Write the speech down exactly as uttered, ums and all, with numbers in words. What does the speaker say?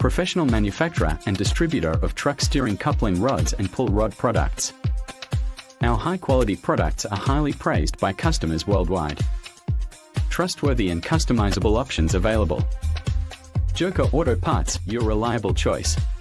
professional manufacturer and distributor of truck steering coupling rods and pull rod products. Our high-quality products are highly praised by customers worldwide. Trustworthy and customizable options available. JOKA Auto Parts, your reliable choice.